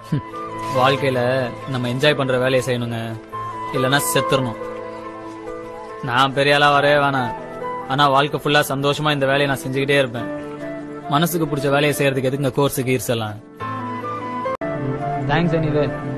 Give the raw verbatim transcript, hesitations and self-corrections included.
வாழ்க்கையில நம்ம என்ஜாய் பண்ற வேலையை செய்யணுங்க, இல்லைன்னா செத்துறணும். நான் பெரிய ஆளா வரவே வேணாம், ஆனா வாழ்க்கை ஃபுல்லா சந்தோஷமா இந்த வேலையை நான் செஞ்சுக்கிட்டே இருப்பேன். மனசுக்கு பிடிச்ச வேலையை செய்யறதுக்கு எதுங்க கோர்ஸு கீர்ஸ் எல்லாம். Thanks anyway.